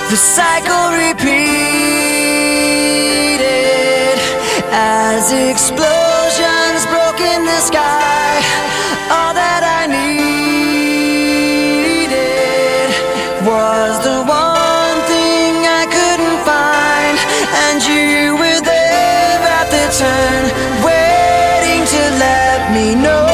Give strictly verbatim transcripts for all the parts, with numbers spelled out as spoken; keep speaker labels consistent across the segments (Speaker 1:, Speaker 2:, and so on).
Speaker 1: The cycle repeated as explosions broke in the sky. All that I needed was the one thing I couldn't find, and you were there at the turn, waiting to let me know.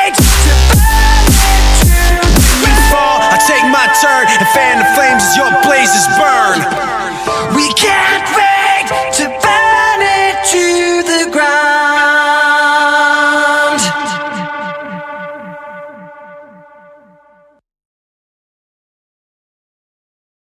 Speaker 2: And fan the flames as your blade.